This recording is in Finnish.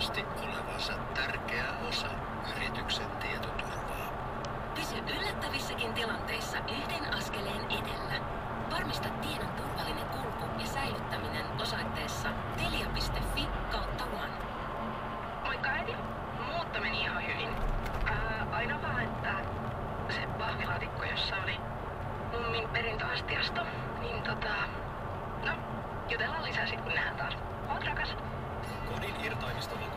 varmasti olevansa tärkeä osa yrityksen tietoturvaa. Pysy yllättävissäkin tilanteissa yhden askeleen edellä. Varmista tiedon turvallinen kulku ja säilyttäminen osoitteessa telia.fi/one. Moikka äiti. Muutto meni ihan hyvin. Aina vaan, että se pahvilaatikko, jossa oli mummin perintöastiasto, niin no, jutellaan lisää sit kun nähdään taas. Oot rakas. Kodin irtaimisto